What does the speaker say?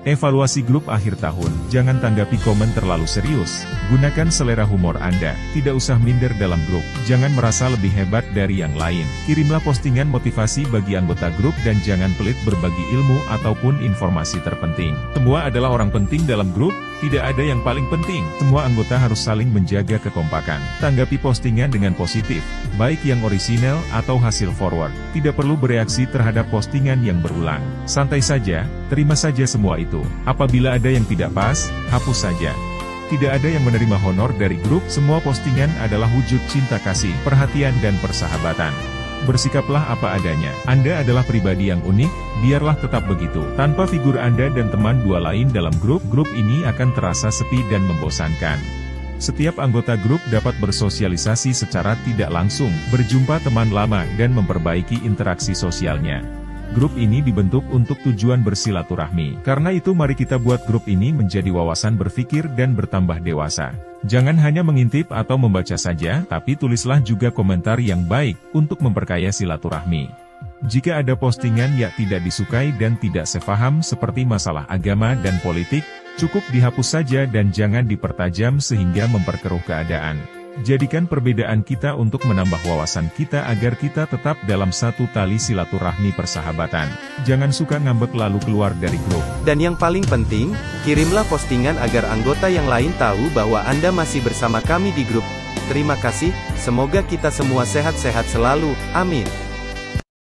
Evaluasi grup akhir tahun. Jangan tanggapi komen terlalu serius. Gunakan selera humor Anda. Tidak usah minder dalam grup. Jangan merasa lebih hebat dari yang lain. Kirimlah postingan motivasi bagi anggota grup dan jangan pelit berbagi ilmu ataupun informasi terpenting. Semua adalah orang penting dalam grup, tidak ada yang paling penting. Semua anggota harus saling menjaga kekompakan. Tanggapi postingan dengan positif, baik yang orisinal atau hasil forward. Tidak perlu bereaksi terhadap postingan yang berulang. Santai saja, terima saja semua itu. Apabila ada yang tidak pas, hapus saja. Tidak ada yang menerima honor dari grup, semua postingan adalah wujud cinta kasih, perhatian dan persahabatan. Bersikaplah apa adanya. Anda adalah pribadi yang unik, biarlah tetap begitu. Tanpa figur Anda dan teman dua lain dalam grup ini akan terasa sepi dan membosankan. Setiap anggota grup dapat bersosialisasi secara tidak langsung, berjumpa teman lama dan memperbaiki interaksi sosialnya. Grup ini dibentuk untuk tujuan bersilaturahmi. Karena itu mari kita buat grup ini menjadi wawasan berpikir dan bertambah dewasa. Jangan hanya mengintip atau membaca saja, tapi tulislah juga komentar yang baik, untuk memperkaya silaturahmi. Jika ada postingan yang tidak disukai dan tidak sepaham seperti masalah agama dan politik, cukup dihapus saja dan jangan dipertajam sehingga memperkeruh keadaan. Jadikan perbedaan kita untuk menambah wawasan kita agar kita tetap dalam satu tali silaturahmi persahabatan. Jangan suka ngambek lalu keluar dari grup. Dan yang paling penting, kirimlah postingan agar anggota yang lain tahu bahwa Anda masih bersama kami di grup. Terima kasih, semoga kita semua sehat-sehat selalu, amin.